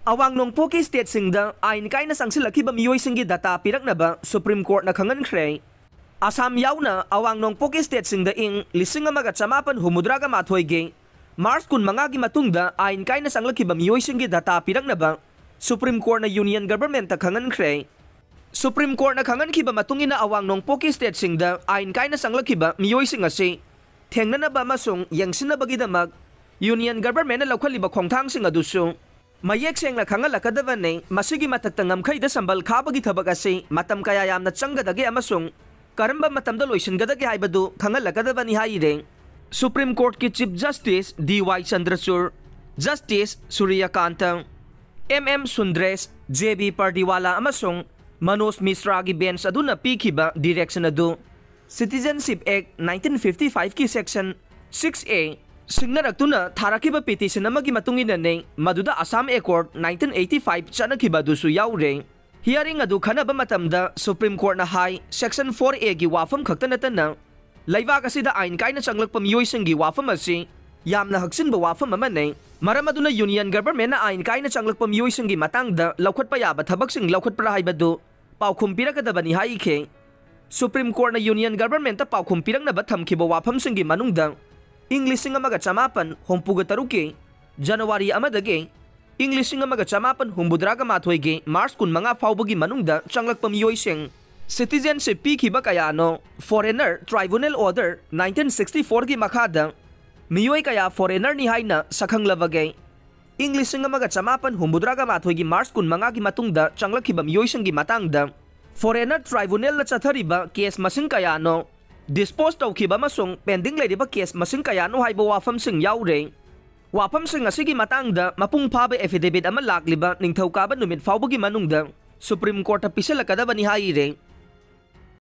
Awang nongpoki state singda ain kaina sangsilakhiba miyoi singi data piraknaba Supreme Court na khangankhre. Assam yauna awang nongpoki state singda ing lising amaga chamapan humudraga mathoige March kun mangagi matungda ain kaina sanglakhiba miyoi singi data piraknaba Supreme Court na Union Government ta khangankhre. Supreme Court na khangankhiba matungina awang nongpoki state singda ain kaina sanglakhiba miyoi sing ase thengnanaba amasung yangsinabagidamag Union Government na laukhaliba khongthang sing adusu mayek sengna khangalakadabane masigi matakta ngamkhaida sambal khabagi thabak ase matam kaya yamna changgadage amasung karamba matamda loisingadage haibadu khangalakadabani haire. Supreme Court ki Chief Justice D.Y. Chandrachud, Justice Suryakanta, M.M. Sundres, J.B. Pardiwala amasung Manoj Mishra gi bench aduna pikhiba direction adu Citizenship Act 1955 ki Section 6A Signaratuna Tharakiba petition amagi matungina ne maduda Assam Accord 1985 chanakiba dusu yaure. Hearing adu khanaba matamda Supreme Court na hai Section 4A gi wafam khaktanatana laibak asida ain kaina changlakpa miyoi singi wafam asi yamna haksinba wafam amane maram aduna Union Government na ain kaina changlakpa miyoi singi matangda laukhatpa yaba thabak sing laukhatpra haibadu paukhum pirakadabani haike. Supreme Court na Union Government ta paukhum piraknaba thamkhiba wafam singi manungda English amaga chamapan hompuga taruke January amadage English amaga chamapan humbudraga mathoige March kun manga faubagi manungda changlakpa miyoi sing citizenship pikhiba kayano Foreigner Tribunal Order 1964 gi makhada miyoi kaya foreigner ni haina sakhanglabage English amaga chamapan humbudraga mathoige March kun manga gi matungda changlakhiba miyoi sing gi matangda Foreigner Tribunal na chathariba case masing kayano dispose tawkhiba masung pending leriba case masing kayano haiba wafam sing yaure. Wafam sing asigi matangda mapung phaba affidavit ama lakliba ningthawkaba numit faubagi manungda Supreme Court pisalakadabani haire.